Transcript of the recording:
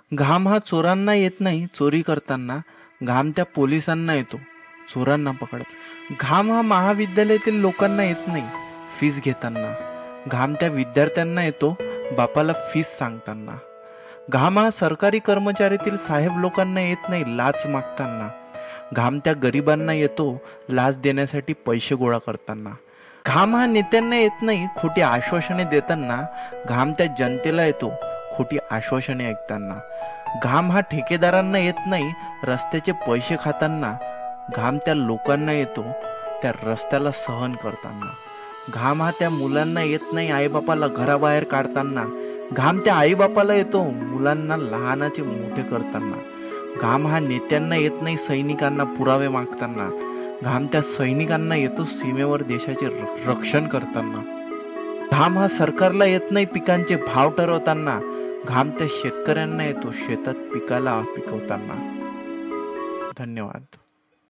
घाम हा चोरांना येत नाही चोरी करताना, घाम त्या पोलिसांना येतो चोरांना पकडत. घाम हा महाविद्यालयातील लोकांना येत नाही फीस घेताना, घाम त्या विद्यार्थ्यांना येतो बापाला फीस सांगताना. घाम हा सरकारी कर्मचाऱ्यातील साहेब लोकांना येत नाही लाच मागताना, घाम त्या गरिबांना येतो लाच देण्यासाठी पैसे गोळा करताना. घाम हा नेत्यांना येत नाही खोटी आश्वासने देताना, घाम त्या जनतेला येतो खोटी आश्वासने ऐकताना. घाम हा ठेकेदारांना येत नाही रस्त्याचे पैसे खाताना, घाम त्या लोकांना येतो त्या रस्त्याला सहन करताना. घाम हा त्या मुलांना येत नाही आईबापाला घराबाहेर काढताना, घाम त्या आईबापाला येतो मुलांना लहानाचे मोठे करताना. घाम हा नेत्यांना येत नाही सैनिकांना पुरावे मागताना, घाम त्या सैनिकांना येतो सीमेवर देशाचे रक्षण करताना. घाम हा सरकारला येत नाही पिकांचे भाव ठरवताना, घाम त्या शेतकऱ्यांना येतो शेतात पिकाला पिकवताना. धन्यवाद.